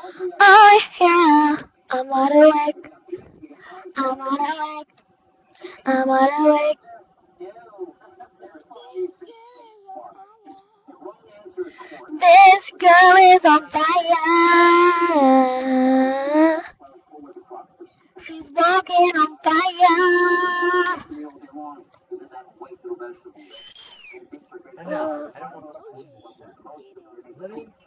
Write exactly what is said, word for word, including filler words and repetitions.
Oh yeah, I'm wide awake. I'm wide awake. I'm wide awake. This girl is on fire. She's walking on fire. I know. I don't know. Let me